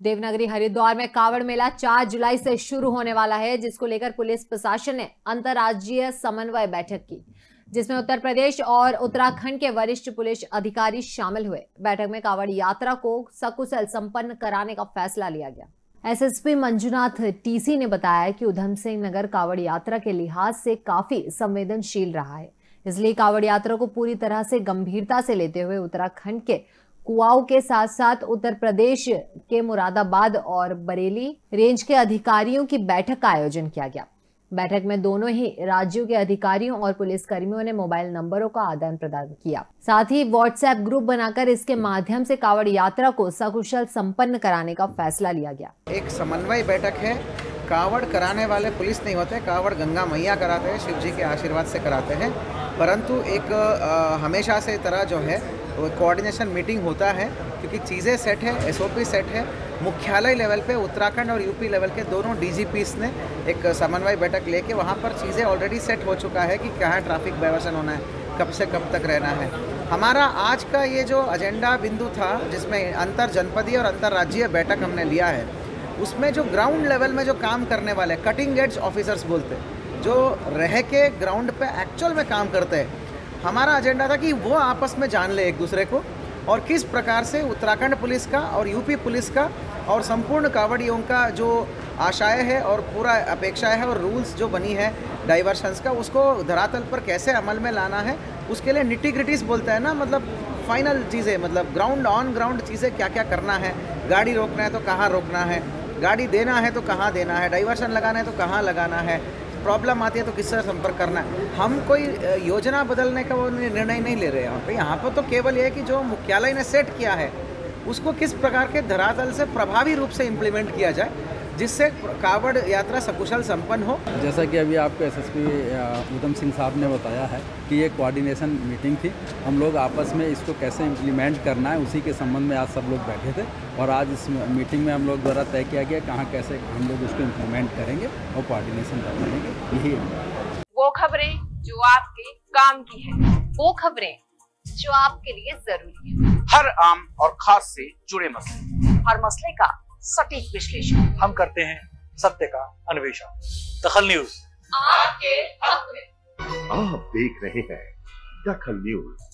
देवनागरी हरिद्वार में कावड़ मेला 4 जुलाई से शुरू होने वाला है, जिसको लेकर पुलिस प्रशासन ने अंतर्राज्यीय समन्वय बैठक की, जिसमें उत्तर प्रदेश और उत्तराखंड के वरिष्ठ पुलिस अधिकारी शामिल हुए। बैठक में कावड़ यात्रा को सकुशल संपन्न कराने का फैसला लिया गया। एसएसपी मंजुनाथ टीसी ने बताया कि उधम सिंह नगर कावड़ यात्रा के लिहाज से काफी संवेदनशील रहा है, इसलिए कावड़ यात्रा को पूरी तरह से गंभीरता से लेते हुए उत्तराखंड के कुआओं के साथ साथ उत्तर प्रदेश के मुरादाबाद और बरेली रेंज के अधिकारियों की बैठक का आयोजन किया गया। बैठक में दोनों ही राज्यों के अधिकारियों और पुलिसकर्मियों ने मोबाइल नंबरों का आदान प्रदान किया। साथ ही व्हाट्सएप ग्रुप बनाकर इसके माध्यम से कावड़ यात्रा को सकुशल संपन्न कराने का फैसला लिया गया। एक समन्वय बैठक है। कावड़ कराने वाले पुलिस नहीं होते, कावड़ गंगा मैया कराते हैं, शिव जी के आशीर्वाद से कराते हैं। परंतु एक हमेशा से तरह जो है वो कोऑर्डिनेशन मीटिंग होता है, क्योंकि चीज़ें सेट है, एसओपी सेट है। मुख्यालय लेवल पे उत्तराखंड और यूपी लेवल के दोनों डीजीपीस ने एक समन्वय बैठक लेके वहाँ पर चीज़ें ऑलरेडी सेट हो चुका है कि कहाँ ट्रैफिक डायवर्सन होना है, कब से कब तक रहना है। हमारा आज का ये जो एजेंडा बिंदु था, जिसमें अंतर जनपदीय और अंतर्राज्यीय बैठक हमने लिया है, उसमें जो ग्राउंड लेवल में जो काम करने वाले कटिंग एज ऑफिसर्स बोलते हैं, जो रह के ग्राउंड पे एक्चुअल में काम करते हैं, हमारा एजेंडा था कि वो आपस में जान ले एक दूसरे को, और किस प्रकार से उत्तराखंड पुलिस का और यूपी पुलिस का और संपूर्ण कावड़ियों का जो आशाएं है और पूरा अपेक्षाएं है और रूल्स जो बनी है डाइवर्शंस का, उसको धरातल पर कैसे अमल में लाना है, उसके लिए निटी ग्रिटीज बोलते हैं ना, मतलब फाइनल चीज़ें, मतलब ग्राउंड ऑन ग्राउंड चीज़ें क्या क्या करना है। गाड़ी रोकना है तो कहाँ रोकना है, गाड़ी देना है तो कहाँ देना है, डाइवर्शन लगाना है तो कहाँ लगाना है, प्रॉब्लम आती है तो किससे संपर्क करना है। हम कोई योजना बदलने का वो निर्णय नहीं ले रहे हैं यहाँ पर तो केवल ये है कि जो मुख्यालय ने सेट किया है उसको किस प्रकार के धरातल से प्रभावी रूप से इम्प्लीमेंट किया जाए, जिससे कावड़ यात्रा सकुशल संपन्न हो। जैसा कि अभी आपको एसएसपी उधम सिंह साहब ने बताया है कि ये कोऑर्डिनेशन मीटिंग थी, हम लोग आपस में इसको कैसे इम्प्लीमेंट करना है उसी के संबंध में आज सब लोग बैठे थे, और आज इस मीटिंग में हम लोग द्वारा तय किया गया कहाँ कैसे हम लोग उसको इम्प्लीमेंट करेंगे और कोऑर्डिनेशन करेंगे। यही वो खबरें जो आपके काम की है, वो खबरें जो आपके लिए जरूरी है, हर आम और खास से जुड़े मसले, हर मसले का सटीक विश्लेषण हम करते हैं सत्य का अन्वेषण। दखल न्यूज आपके हक में। आप देख रहे हैं दखल न्यूज।